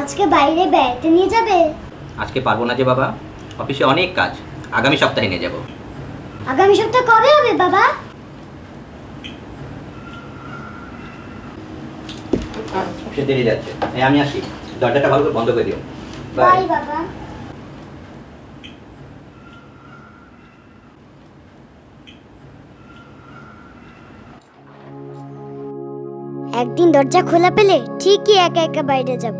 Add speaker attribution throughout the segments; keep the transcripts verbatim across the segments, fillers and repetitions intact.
Speaker 1: আজকে বাইরে বেড়াতে নিয়ে যাবে?
Speaker 2: আজকে পারবো না যে বাবা, অফিসে অনেক কাজ, আগামী সপ্তাহে নিয়ে যাব।
Speaker 1: আগামী সপ্তাহে কবে হবে বাবা?
Speaker 2: অফিসে দেরি যাচ্ছে, এই আমি আসি, দরজাটা ভালো করে বন্ধ করে দিও।
Speaker 1: বাই বাবা। একদিন দরজা খোলা পেলে ঠিকই একা একা বাইরে যাব।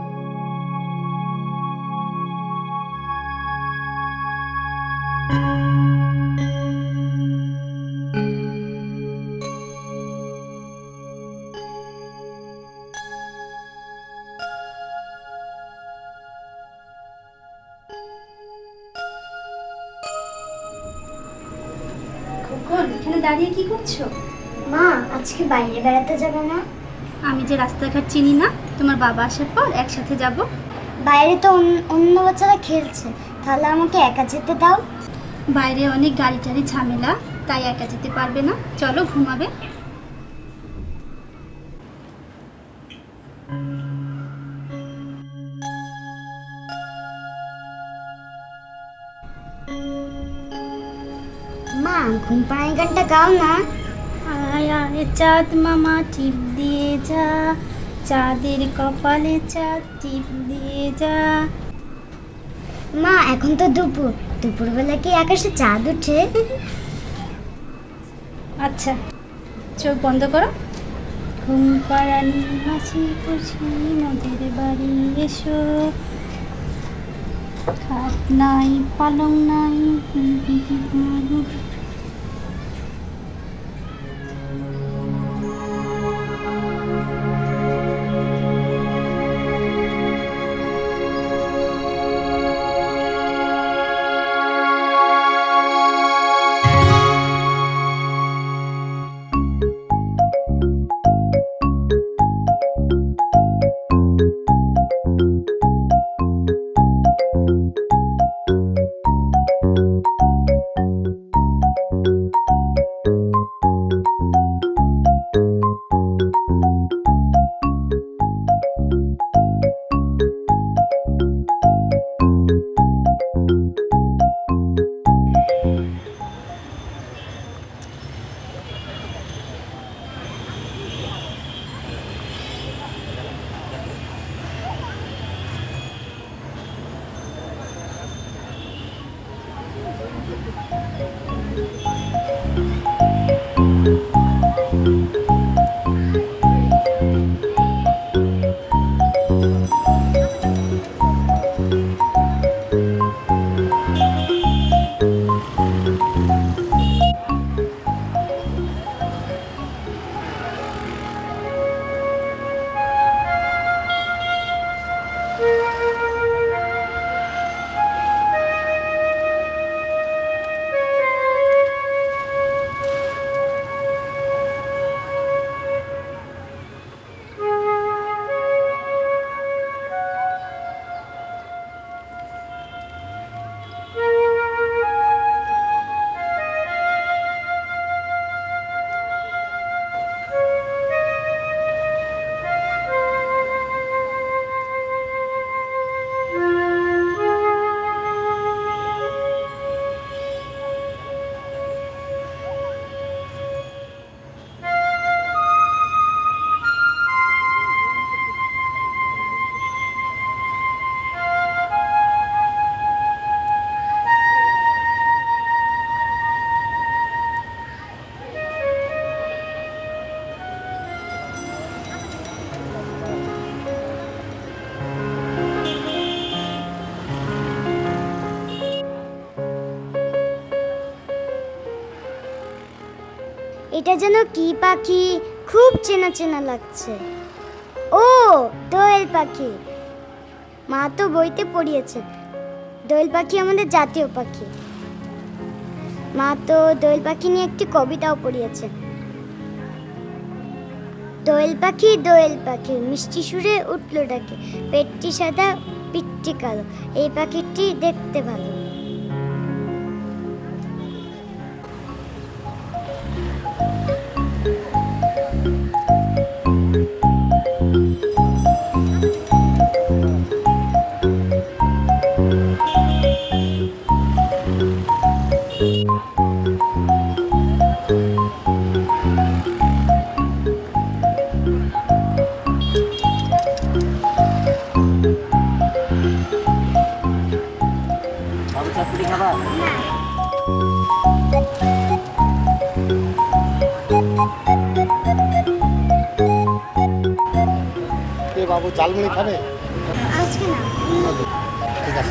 Speaker 3: খোকন, এখানে দাঁড়িয়ে কি করছো?
Speaker 1: মা, আজকে বাইরে বেড়াতে যাবে না?
Speaker 3: আমি যে রাস্তাঘাট চিনি না, তোমার বাবা আসার পর একসাথে যাব।
Speaker 1: বাইরে তো অন্য বাচ্চারা খেলছে, তাহলে আমাকে একা যেতে দাও।
Speaker 3: বাইরে অনেক গাড়ি টাড়ি ঝামেলা, তাই একা যেতে পারবে না। চলো, ঘুমাবে।
Speaker 1: মা, ঘুম পাড়ানি গানটা গাও না।
Speaker 3: আয় আয় চাঁদ মামা টিপ দিয়ে যা, চাঁদের কপালে চাঁদ টিপ দিয়ে যা।
Speaker 1: মা, এখন তো দুপুর, দুপুরবেলা কি আকাশে চাঁদ ওঠে?
Speaker 3: আচ্ছা, চোখ বন্ধ করো। ঘুম পাড়ানি মাছি খুশি নদের বাড়ি এসো, খাট নাই পালং নাই।
Speaker 1: এটা যেন কি পাখি, খুব চেনা চেনা লাগছে। ও, দোয়েল পাখি। মা তো বইতে পড়িয়েছে, দোয়েল পাখি আমাদের জাতীয় পাখি। মা তো দোয়েল পাখি নিয়ে একটি কবিতাও পড়িয়েছে। দোয়েল পাখি দোয়েল পাখি মিষ্টি সুরে উঠলো ডাকে, পেটটি সাদা পিঠটি কালো, এই পাখিটি দেখতে ভালো।
Speaker 4: বাবু ঝালমুড়ি খাবে?
Speaker 1: আজকে না।
Speaker 4: ঠিক আছে।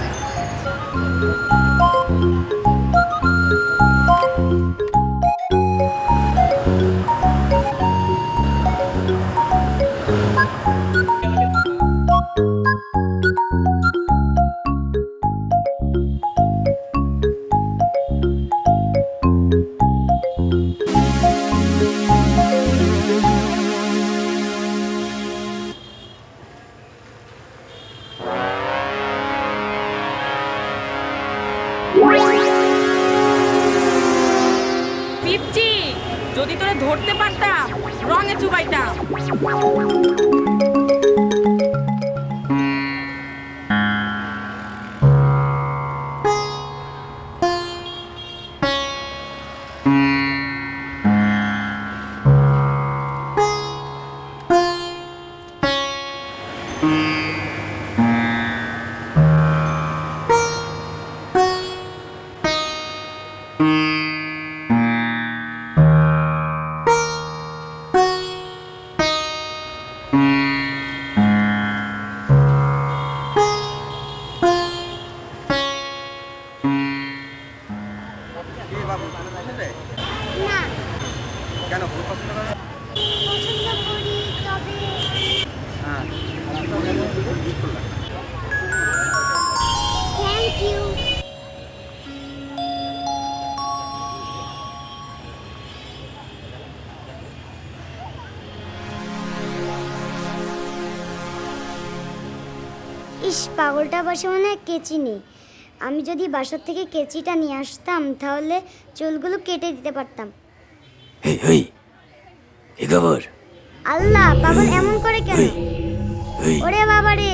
Speaker 5: পিচ্চি, যদি তোরে ধরতে পারতাম রঙে চুবাইতাম।
Speaker 1: না,
Speaker 4: কেন ফুল পছন্দ করে?
Speaker 1: পছন্দ করি, তবে
Speaker 4: হ্যাঁ,
Speaker 1: থ্যাংক ইউ। ইস, পাগলটা বাসা মনে হয় কেচি নেই। আমি যদি বাসার থেকে কেচিটা নিয়ে আসতাম তাহলে চুলগুলো কেটে দিতে পারতাম।
Speaker 6: এই এই কি খবর?
Speaker 1: আল্লাহ, পাগল এমন করে কেন?
Speaker 6: এই
Speaker 1: ওরে বাবা রে!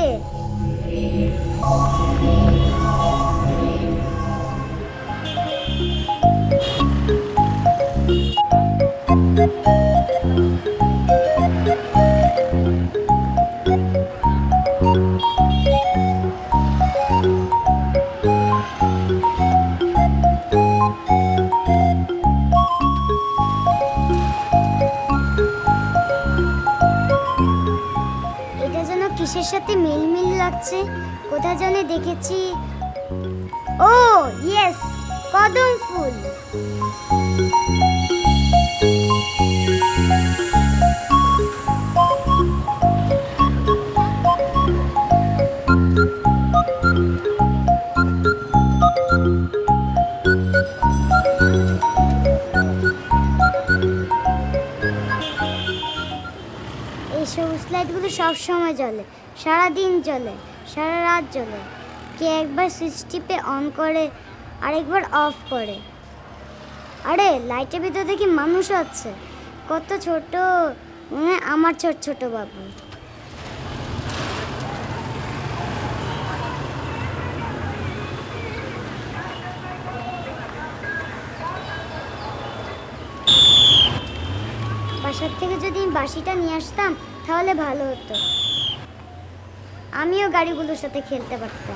Speaker 1: এটা যেন কিসের সাথে মিলমিল লাগছে, কোথায় জানি দেখেছি। ও ইয়েস, কদম ফুল। এই সবুজ লাইটগুলো সব সময় জ্বলে, সারাদিন জ্বলে, সারা রাত জ্বলে। কে একবার সুইচ টিপে অন করে আর একবার অফ করে। আরে লাইটের ভিতর দেখি মানুষ আছে, কত ছোট, মনে হয় আমার ছোট ছোট বাবু। বাসার থেকে যদি আমি বাঁশিটা নিয়ে আসতাম তাহলে ভালো হতো, আমিও গাড়িগুলোর সাথে খেলতে পারতাম।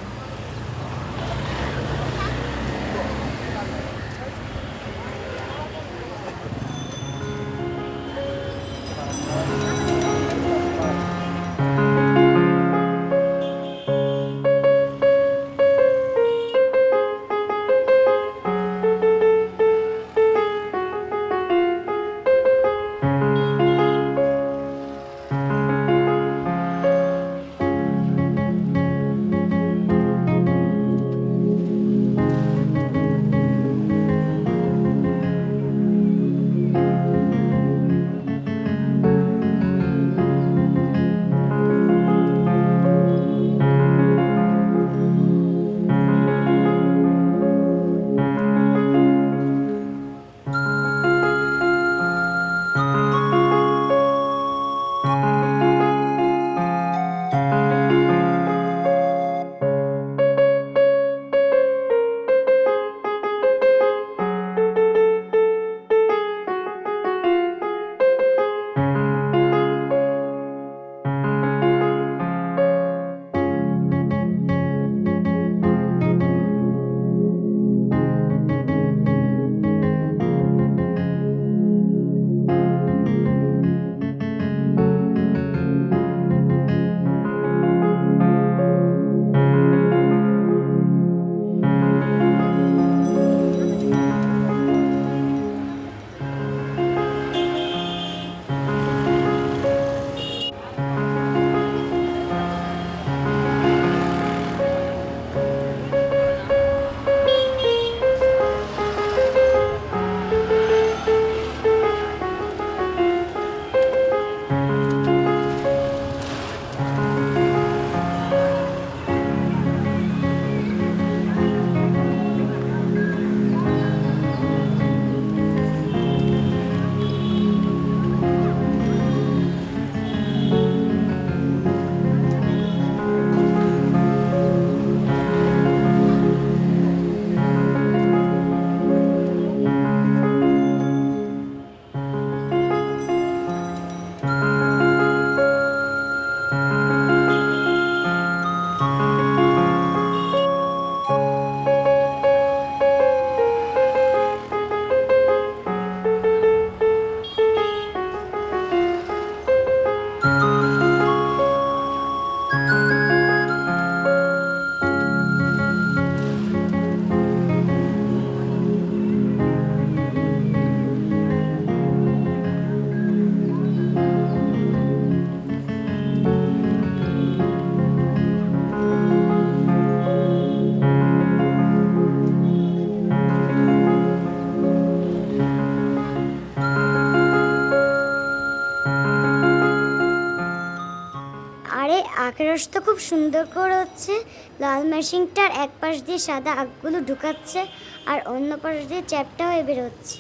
Speaker 1: আকাশ তো খুব সুন্দর করে হচ্ছে। লাল মেশিনটার এক পাশ দিয়ে সাদা আগগুলো ঢুকাচ্ছে আর অন্য পাশ দিয়ে চ্যাপটা হয়ে বেরোচ্ছে।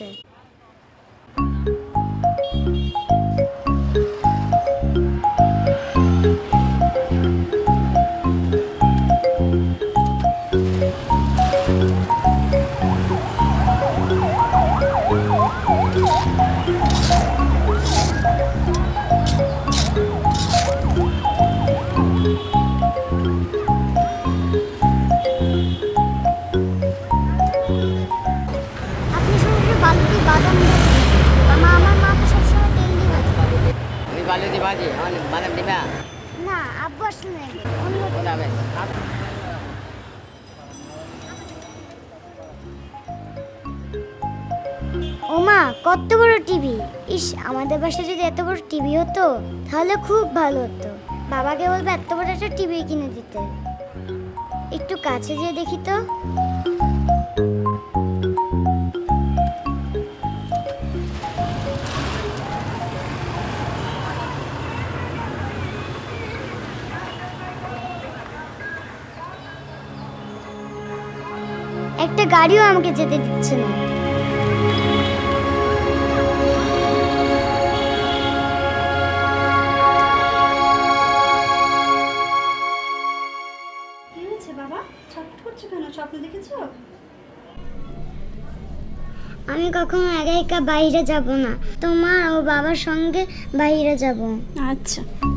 Speaker 1: আপনি শুধু বালতি বাদাম দিয়ে মা আমার মা তো সবসময় তেল দিয়ে ভাজে।
Speaker 7: তুমি বালু দি ভাজি আমার বাদাম দিবা
Speaker 1: না আব্বু আসলে নেবে অন্য
Speaker 7: যাবে
Speaker 1: ওমা কত বড় টিভি! ইস, আমাদের বাসায় যদি এত বড় টিভি হতো তাহলে খুব ভালো হতো। বাবাকে বলবো এত বড় একটা টিভি কিনে দিতে। একটু কাছে যেয়ে দেখি তো। একটা গাড়িও আমাকে যেতে দিচ্ছে না।
Speaker 3: কি হয়েছে বাবা? ছটফট করছো কেন? স্বপ্ন দেখেছো?
Speaker 1: আমি কখনো একা একা বাইরে যাব না, তোমার ও বাবার সঙ্গে বাইরে যাব।
Speaker 3: আচ্ছা।